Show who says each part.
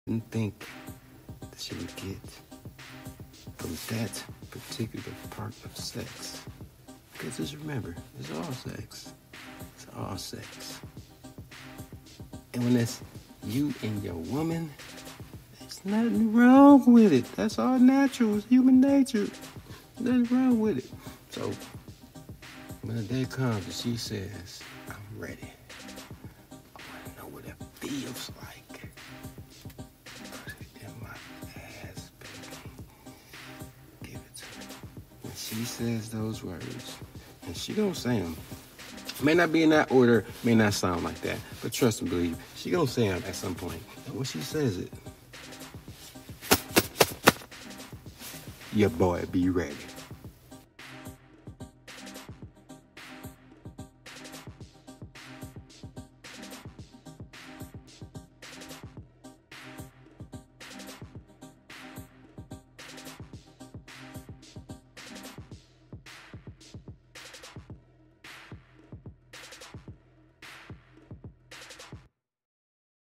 Speaker 1: didn't think that she would get from that particular part of sex. Because just remember, it's all sex. It's all sex. And when it's you and your woman, there's nothing wrong with it. That's all natural. It's human nature. Nothing wrong with it. So, when the day comes and she says, I'm ready, I want to know what it feels like. Put it in my ass, baby. Give it to me. When she says those words, and she gonna say them, may not be in that order, may not sound like that, but trust and believe, she gonna say them at some point. And when she says it, your boy be ready.